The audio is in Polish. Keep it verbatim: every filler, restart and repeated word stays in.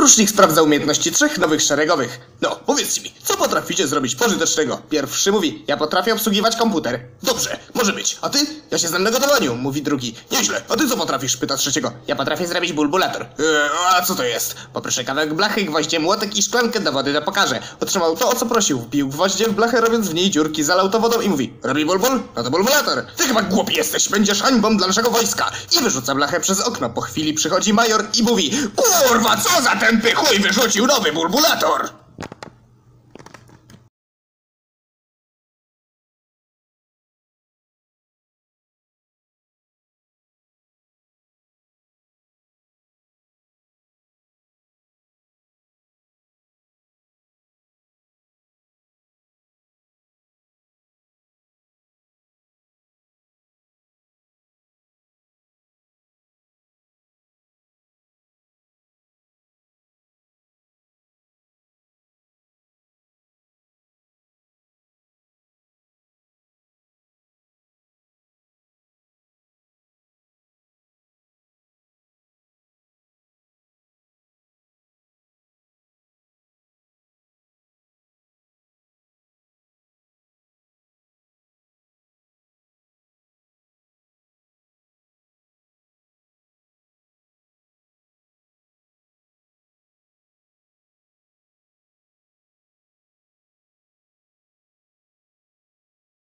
Porucznik sprawdza umiejętności trzech nowych szeregowych. No, powiedzcie mi, co potraficie zrobić pożytecznego? Pierwszy mówi, ja potrafię obsługiwać komputer. Dobrze, może być. A ty? Ja się znam na gotowaniu, mówi drugi. Nieźle. A ty co potrafisz? Pyta trzeciego. Ja potrafię zrobić bulbulator. Eee, a co to jest? Poproszę kawałek blachy, gwoździe, młotek i szklankę do wody, to pokażę. Otrzymał to, o co prosił. Wbił gwoździe w blachę, robiąc w niej dziurki, zalał to wodą i mówi, robi bulbul? No to bulbulator. Ty chyba głupi jesteś, będziesz hańbą dla naszego wojska. I wyrzuca blachę przez okno. Po chwili przychodzi major i mówi, kurwa, co za tępy chuj wyrzucił nowy bulbulator?